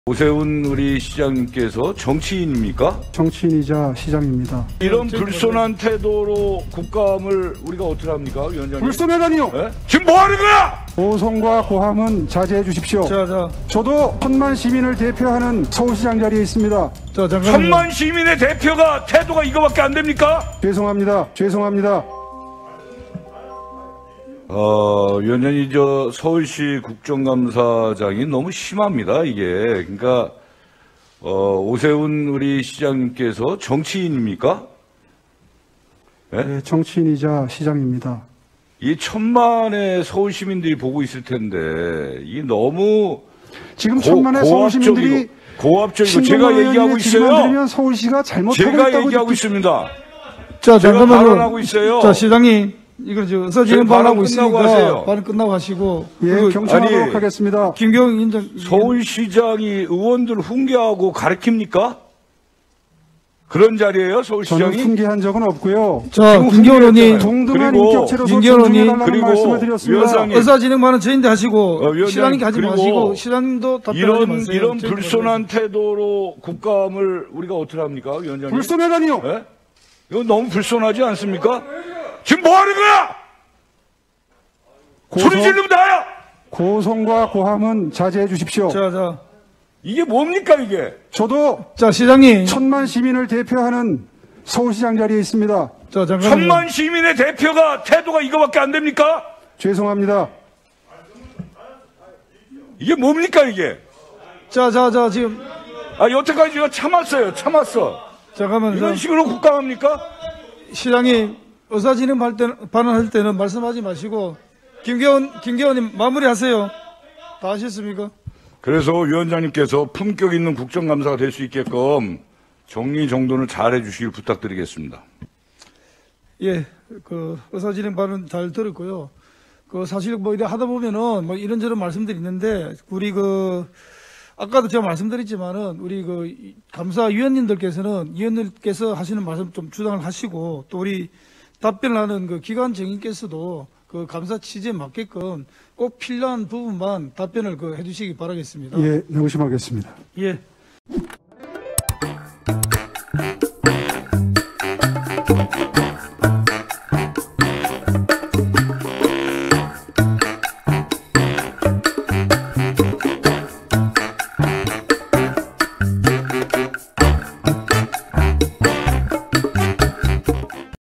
오세훈 우리 시장님께서 정치인입니까? 정치인이자 시장입니다. 이런 불손한 태도로 국감을 우리가 어떻게 합니까, 위원장님? 불손하다니요! 네? 지금 뭐 하는 거야? 고성과 고함은 자제해 주십시오. 저도 1000만 시민을 대표하는 서울시장 자리에 있습니다. 1000만 시민의 대표가 태도가 이거밖에 안 됩니까? 죄송합니다. 위원장님, 서울시 국정감사장이 너무 심합니다, 이게. 그러니까, 오세훈 우리 시장님께서 정치인입니까? 네, 정치인이자 시장입니다. 이 1000만의 서울 시민들이 보고 있을 텐데, 이게 너무 지금 1000만의 서울 시민들이 고압적이고 제가 얘기하고 있어요. 서울시가 잘못하고 제가 있다고 얘기하고 있습니다. 자, 제가 잠깐만요. 발언하고 있어요. 자, 시장님. 이거 의사진행 발언하고 있으니까 하세요. 발언 끝나고 하시고. 예, 경청하도록 하겠습니다. 김경영 인장. 서울시장이 의원들 훈계하고 가르칩니까? 그런 자리예요, 저는 서울시장이? 훈계한 적은 없고요. 자, 김경원 의원님. 동등한 그리고 인격체로서 김경원 존중해달라는 그리고 말씀을 드렸습니다. 위원장님. 의사진행 발언 저희한테 하시고. 위원장님, 시장님께 하지 그리고 마시고. 시장님도 답변하지 마세요. 이런 불손한 태도로 국감을 우리가 어떻게 합니까, 위원장님? 불손하다니요! 네? 이거 너무 불손하지 않습니까? 지금 뭐 하는 거야? 소리 지르면 나야! 고성과 고함은 자제해 주십시오. 자. 이게 뭡니까, 이게? 저도 자, 시장님. 1000만 시민을 대표하는 서울시장 자리에 있습니다. 자, 잠깐만요. 1000만 시민의 대표가 태도가 이거밖에 안 됩니까? 죄송합니다. 이게 뭡니까, 이게? 자, 지금. 여태까지 제가 참았어요. 잠깐만요. 이런 식으로 국감합니까? 시장님, 의사진행 발언할 때는 말씀하지 마시고. 김경원님 마무리하세요. 다 하셨습니까? 그래서 위원장님께서 품격 있는 국정감사가 될 수 있게끔 정리정돈을 잘 해주시길 부탁드리겠습니다. 예, 의사진행 발언 잘 들었고요. 사실 이래 하다 보면은 이런저런 말씀들이 있는데, 우리 아까도 제가 말씀드렸지만은, 우리 위원님께서 하시는 말씀 좀 주장을 하시고, 또 우리 답변을 하는 기관 정인께서도 감사 취지에 맞게끔 꼭 필요한 부분만 답변을 해주시기 바라겠습니다. 예, 명심하겠습니다. 예.